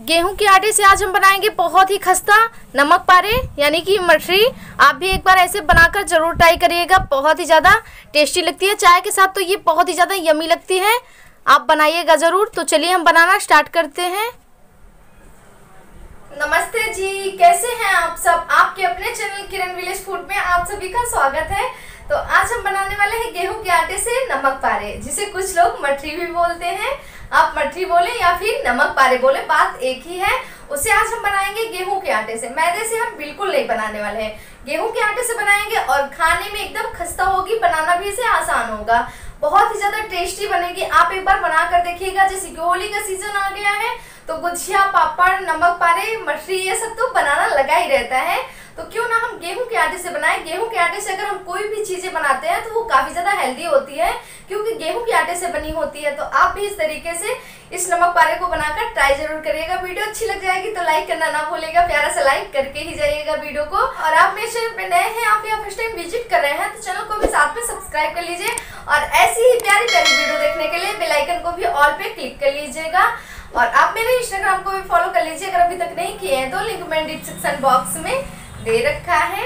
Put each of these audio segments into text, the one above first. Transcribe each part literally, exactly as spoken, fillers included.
गेहूं के आटे से आज हम बनाएंगे बहुत ही खस्ता नमक पारे यानी कि मठरी। आप भी एक बार ऐसे बनाकर जरूर ट्राई करिएगा, बहुत ही ज़्यादा टेस्टी लगती है। चाय के साथ तो ये बहुत ही ज़्यादा यमी लगती है, आप बनाइएगा ज़रूर। तो चलिए हम बनाना स्टार्ट करते हैं। नमस्ते जी, कैसे हैं आप सब। आपके अपने चैनल किरण विलेज फूड में आप सभी का स्वागत है। तो आज हम बनाने वाले हैं गेहूं के आटे से नमक पारे, जिसे कुछ लोग मठरी भी बोलते हैं। आप मठरी बोले या फिर नमक पारे बोले, बात एक ही है। उसे आज हम बनाएंगे गेहूं के आटे से। मैदे से हम बिल्कुल नहीं बनाने वाले हैं, गेहूं के आटे से बनाएंगे और खाने में एकदम खस्ता होगी, बनाना भी इसे आसान होगा, बहुत ही ज्यादा टेस्टी बनेगी। आप एक बार बना कर देखिएगा। जैसे कि होली का सीजन आ गया है तो गुजिया, पापड़, नमक पारे, मठरी ये सब तो बनाना लगा ही रहता है। तो क्यों ना हम गेहूं के आटे से बनाएं। गेहूं के आटे से अगर हम कोई भी चीजें बनाते हैं तो वो काफी ज्यादा हेल्दी होती है, क्योंकि गेहूं के आटे से बनी होती है। तो आप भी इस तरीके से इस नमक पारे को बनाकर ट्राई जरूर करिएगा। वीडियो अच्छी लग जाएगी तो लाइक करना ना भूलिएगा, प्यारा सा लाइक करके ही जाइएगा वीडियो को। और आप मेरे चैनल पे नए हैं, आप यहाँ फर्स्ट टाइम विजिट कर रहे हैं तो चैनल को भी साथ में सब्सक्राइब कर लीजिए और ऐसी ही प्यारी प्यारी वीडियो देखने के लिए बेल आइकन को भी ऑल पे क्लिक कर लीजिएगा। और आप मेरे इंस्टाग्राम को भी फॉलो कर लीजिए अगर अभी तक नहीं किए हैं तो, लिंक मैंने डिस्क्रिप्शन बॉक्स में दे रखा है।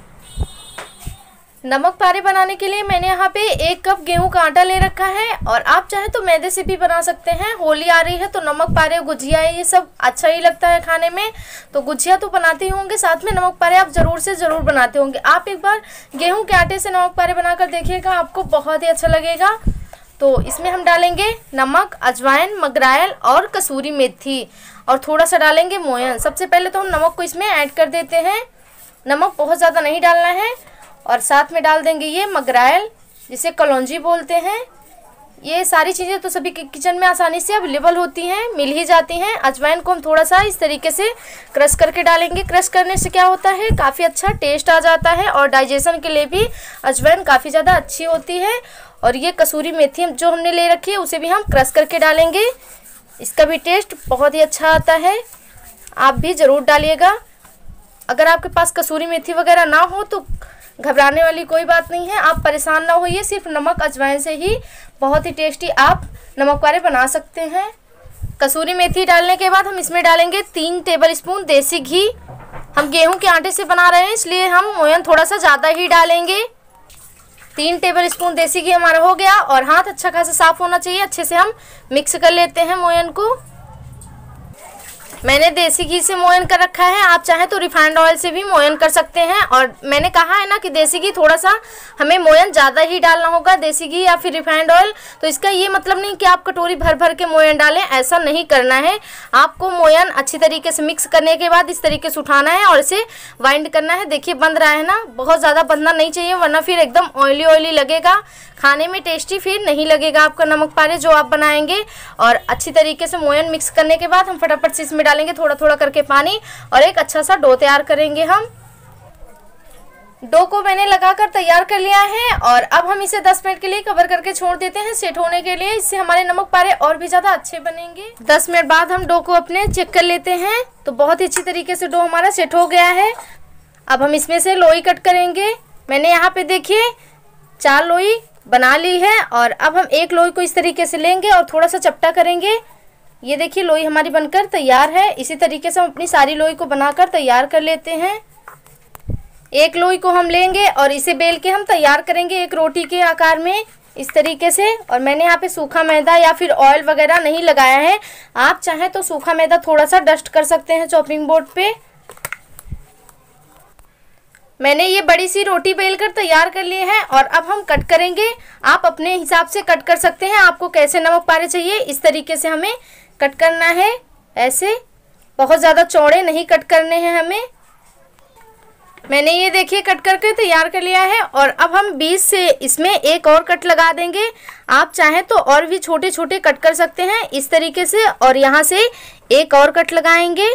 नमक पारे बनाने के लिए मैंने यहाँ पे एक कप गेहूं का आटा ले रखा है और आप चाहे तो मैदे से भी बना सकते हैं। होली आ रही है तो नमक पारे, गुजिया ये सब अच्छा ही लगता है खाने में। तो गुजिया तो बनाते ही होंगे, साथ में नमक पारे आप ज़रूर से ज़रूर बनाते होंगे। आप एक बार गेहूं के आटे से नमक पारे बनाकर देखिएगा, आपको बहुत ही अच्छा लगेगा। तो इसमें हम डालेंगे नमक, अजवाइन, मगरायल और कसूरी मेथी और थोड़ा सा डालेंगे मोयन। सबसे पहले तो हम नमक को इसमें ऐड कर देते हैं। नमक बहुत ज़्यादा नहीं डालना है। और साथ में डाल देंगे ये मगरायल, जिसे कलौंजी बोलते हैं। ये सारी चीज़ें तो सभी के किचन में आसानी से अवेलेबल होती हैं, मिल ही जाती हैं। अजवाइन को हम थोड़ा सा इस तरीके से क्रश करके डालेंगे। क्रश करने से क्या होता है, काफ़ी अच्छा टेस्ट आ जाता है और डाइजेशन के लिए भी अजवाइन काफ़ी ज़्यादा अच्छी होती है। और ये कसूरी मेथी जो हमने ले रखी है उसे भी हम क्रश करके डालेंगे, इसका भी टेस्ट बहुत ही अच्छा आता है। आप भी ज़रूर डालिएगा। अगर आपके पास कसूरी मेथी वगैरह ना हो तो घबराने वाली कोई बात नहीं है, आप परेशान ना होइए। सिर्फ नमक अजवाइन से ही बहुत ही टेस्टी आप नमक पारे बना सकते हैं। कसूरी मेथी डालने के बाद हम इसमें डालेंगे तीन टेबल स्पून देसी घी। हम गेहूं के आटे से बना रहे हैं इसलिए हम मोयन थोड़ा सा ज़्यादा ही डालेंगे। तीन टेबल स्पून देसी घी हमारा हो गया और हाथ अच्छा खासा साफ़ होना चाहिए। अच्छे से हम मिक्स कर लेते हैं मोयन को। मैंने देसी घी से मोयन कर रखा है, आप चाहें तो रिफाइंड ऑयल से भी मोयन कर सकते हैं। और मैंने कहा है ना कि देसी घी थोड़ा सा हमें मोयन ज़्यादा ही डालना होगा, देसी घी या फिर रिफाइंड ऑयल। तो इसका ये मतलब नहीं कि आप कटोरी भर भर के मोयन डालें, ऐसा नहीं करना है। आपको मोयन अच्छी तरीके से मिक्स करने के बाद इस तरीके से उठाना है और इसे वाइंड करना है। देखिए बंध रहा है ना, बहुत ज़्यादा बंधना नहीं चाहिए वरना फिर एकदम ऑयली ऑयली लगेगा, खाने में टेस्टी फिर नहीं लगेगा आपका नमक पारे जो आप बनाएंगे। और अच्छी तरीके से मोयन मिक्स करने के बाद हम फटाफट से इसमें डालेंगे थोड़ा थोड़ा करके पानी और एक अच्छा सा डो तैयार करेंगे। हम डो को मैंने लगाकर तैयार कर लिया है और अब हम इसे दस मिनट के लिए कवर करके छोड़ देते हैं सेट होने के लिए। इससे हमारे नमक पारे और भी ज़्यादा अच्छे बनेंगे। दस मिनट बाद हम डो को अपने चेक कर लेते हैं तो बहुत ही अच्छी तरीके से डो हमारा सेट हो गया है। अब हम इसमें से लोई कट करेंगे। मैंने यहाँ पे देखिए चार लोई बना ली है और अब हम एक लोई को इस तरीके से लेंगे और थोड़ा सा चपटा करेंगे। ये देखिए लोई हमारी बनकर तैयार है। इसी तरीके से हम अपनी सारी लोई को बनाकर तैयार कर लेते हैं। एक लोई को हम लेंगे और इसे बेल के हम तैयार करेंगे एक रोटी के आकार में, इस तरीके से। और मैंने यहाँ पे सूखा मैदा या फिर ऑयल वगैरह नहीं लगाया है, आप चाहें तो सूखा मैदा थोड़ा सा डस्ट कर सकते हैं चॉपिंग बोर्ड पे। मैंने ये बड़ी सी रोटी बेल कर तैयार कर लिए हैं और अब हम कट करेंगे। आप अपने हिसाब से कट कर सकते हैं, आपको कैसे नमक पारे चाहिए इस तरीके से हमें कट करना है। ऐसे बहुत ज़्यादा चौड़े नहीं कट करने हैं हमें। मैंने ये देखिए कट करके तैयार कर लिया है और अब हम बीच से इसमें एक और कट लगा देंगे। आप चाहें तो और भी छोटे छोटे कट कर सकते हैं इस तरीके से, और यहाँ से एक और कट लगाएंगे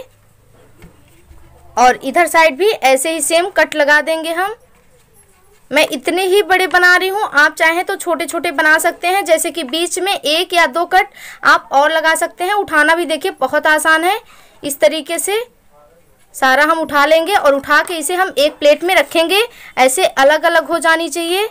और इधर साइड भी ऐसे ही सेम कट लगा देंगे हम। मैं इतने ही बड़े बना रही हूँ, आप चाहें तो छोटे छोटे बना सकते हैं। जैसे कि बीच में एक या दो कट आप और लगा सकते हैं। उठाना भी देखिए बहुत आसान है। इस तरीके से सारा हम उठा लेंगे और उठा के इसे हम एक प्लेट में रखेंगे। ऐसे अलग अलग हो जानी चाहिए।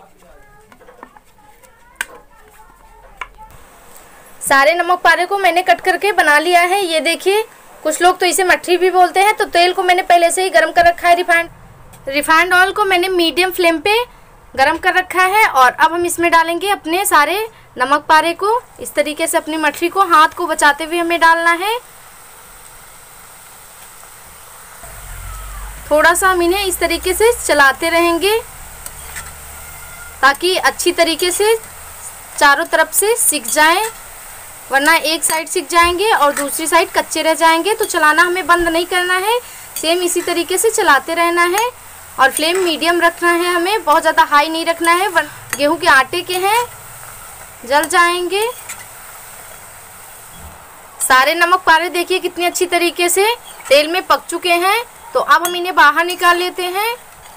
सारे नमक पारे को मैंने कट करके बना लिया है। ये देखिए कुछ लोग तो इसे मठरी भी बोलते हैं। तो तेल को मैंने पहले से ही गर्म कर रखा है। रिफाइंड रिफाइंड ऑयल को मैंने मीडियम फ्लेम पे गरम कर रखा है और अब हम इसमें डालेंगे अपने सारे नमक पारे को। इस तरीके से अपनी मठरी को हाथ को बचाते हुए हमें डालना है। थोड़ा सा हम इन्हें इस तरीके से चलाते रहेंगे ताकि अच्छी तरीके से चारों तरफ से सिक जाएं, वरना एक साइड सिक जाएंगे और दूसरी साइड कच्चे रह जाएंगे। तो चलाना हमें बंद नहीं करना है, सेम इसी तरीके से चलाते रहना है और फ्लेम मीडियम रखना है हमें, बहुत ज़्यादा हाई नहीं रखना है। गेहूं के आटे के हैं, जल जाएंगे। सारे नमक पारे देखिए कितनी अच्छी तरीके से तेल में पक चुके हैं। तो अब हम इन्हें बाहर निकाल लेते हैं।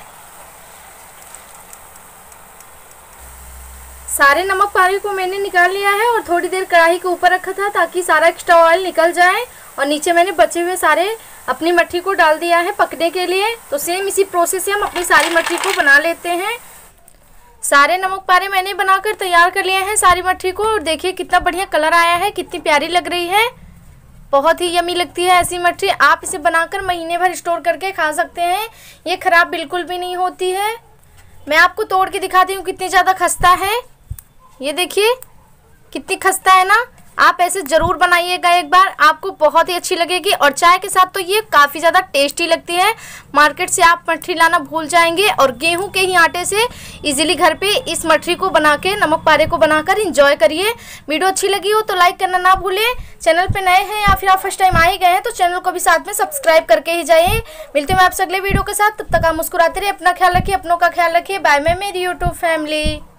सारे नमक पारे को मैंने निकाल लिया है और थोड़ी देर कढ़ाई के ऊपर रखा था ताकि सारा एक्स्ट्रा ऑयल निकल जाए। और नीचे मैंने बचे हुए सारे अपनी मठरी को डाल दिया है पकने के लिए। तो सेम इसी प्रोसेस से हम अपनी सारी मठरी को बना लेते हैं। सारे नमक पारे मैंने बनाकर तैयार कर लिए हैं सारी मठरी को। और देखिए कितना बढ़िया कलर आया है, कितनी प्यारी लग रही है, बहुत ही यमी लगती है ऐसी मठरी। आप इसे बनाकर महीने भर स्टोर करके खा सकते हैं, ये ख़राब बिल्कुल भी नहीं होती है। मैं आपको तोड़ के दिखाती हूँ कितनी ज़्यादा खस्ता है। ये देखिए कितनी खस्ता है ना। आप ऐसे ज़रूर बनाइएगा एक बार, आपको बहुत ही अच्छी लगेगी। और चाय के साथ तो ये काफ़ी ज़्यादा टेस्टी लगती है। मार्केट से आप मठरी लाना भूल जाएंगे और गेहूं के ही आटे से इजीली घर पे इस मठरी को बना के, नमक पारे को बनाकर इंजॉय करिए। वीडियो अच्छी लगी हो तो लाइक करना ना भूलें। चैनल पे नए हैं या फिर आप फर्स्ट टाइम आ ही गए हैं तो चैनल को भी साथ में सब्सक्राइब करके ही जाइए। मिलते हैं आपसे अगले वीडियो के साथ, तब तक आप मुस्कुराते रहिए, अपना ख्याल रखिए, अपनों का ख्याल रखिए। बाय बाय मेरी यूट्यूब फैमिली।